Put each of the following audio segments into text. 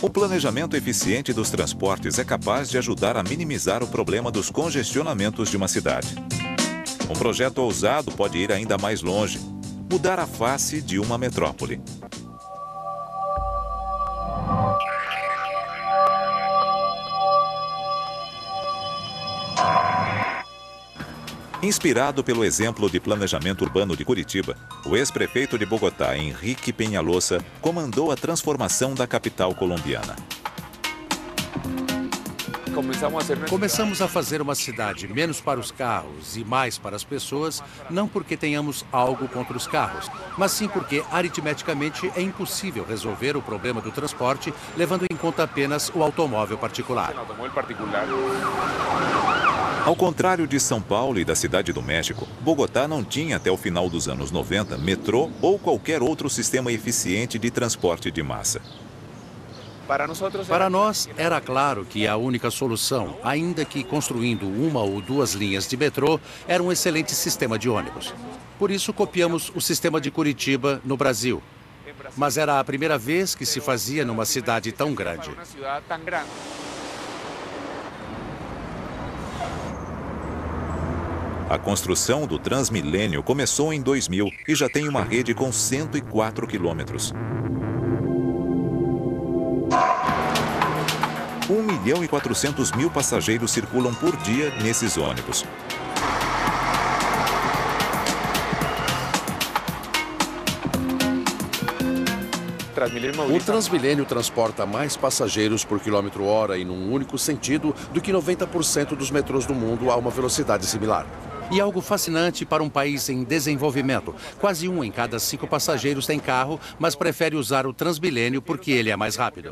O planejamento eficiente dos transportes é capaz de ajudar a minimizar o problema dos congestionamentos de uma cidade. Um projeto ousado pode ir ainda mais longe, mudar a face de uma metrópole. Inspirado pelo exemplo de planejamento urbano de Curitiba, o ex-prefeito de Bogotá, Henrique Peñalosa, comandou a transformação da capital colombiana. Começamos a fazer uma cidade menos para os carros e mais para as pessoas, não porque tenhamos algo contra os carros, mas sim porque aritmeticamente é impossível resolver o problema do transporte levando em conta apenas o automóvel particular. Ao contrário de São Paulo e da Cidade do México, Bogotá não tinha até o final dos anos 90 metrô ou qualquer outro sistema eficiente de transporte de massa. Para nós, era claro que a única solução, ainda que construindo uma ou duas linhas de metrô, era um excelente sistema de ônibus. Por isso, copiamos o sistema de Curitiba no Brasil. Mas era a primeira vez que se fazia numa cidade tão grande. A construção do Transmilênio começou em 2000 e já tem uma rede com 104 quilômetros. 1.400.000 passageiros circulam por dia nesses ônibus. O Transmilênio transporta mais passageiros por quilômetro-hora em um único sentido do que 90% dos metrôs do mundo a uma velocidade similar. E algo fascinante para um país em desenvolvimento. Quase 1 em cada 5 passageiros tem carro, mas prefere usar o Transmilênio porque ele é mais rápido.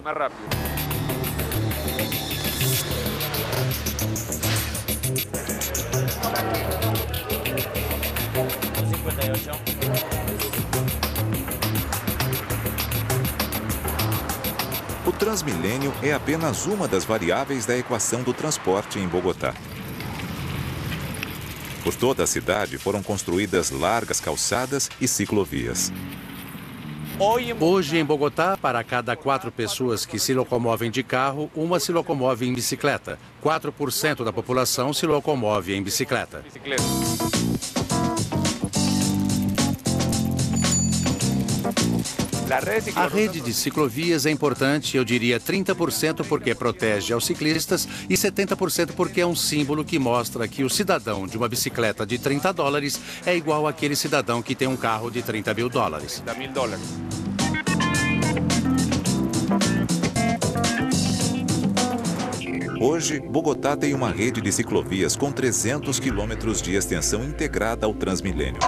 O Transmilênio é apenas uma das variáveis da equação do transporte em Bogotá. Por toda a cidade foram construídas largas calçadas e ciclovias. Hoje, em Bogotá, para cada 4 pessoas que se locomovem de carro, uma se locomove em bicicleta. 4% da população se locomove em bicicleta. A rede de ciclovias é importante, eu diria 30% porque protege aos ciclistas e 70% porque é um símbolo que mostra que o cidadão de uma bicicleta de $30 é igual àquele cidadão que tem um carro de $30 mil. Hoje, Bogotá tem uma rede de ciclovias com 300 quilômetros de extensão integrada ao Transmilênio.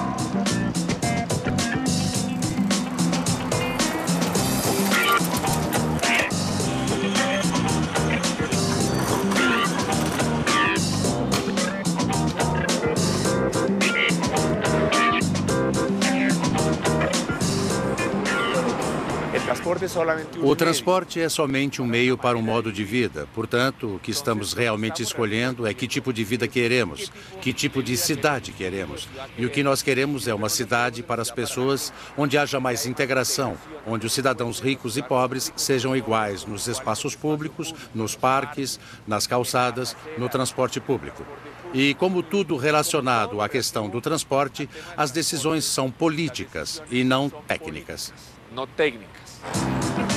O transporte é somente um meio para um modo de vida. Portanto, o que estamos realmente escolhendo é que tipo de vida queremos, que tipo de cidade queremos. E o que nós queremos é uma cidade para as pessoas onde haja mais integração, onde os cidadãos ricos e pobres sejam iguais nos espaços públicos, nos parques, nas calçadas, no transporte público. E como tudo relacionado à questão do transporte, as decisões são políticas e não técnicas. Não técnicas.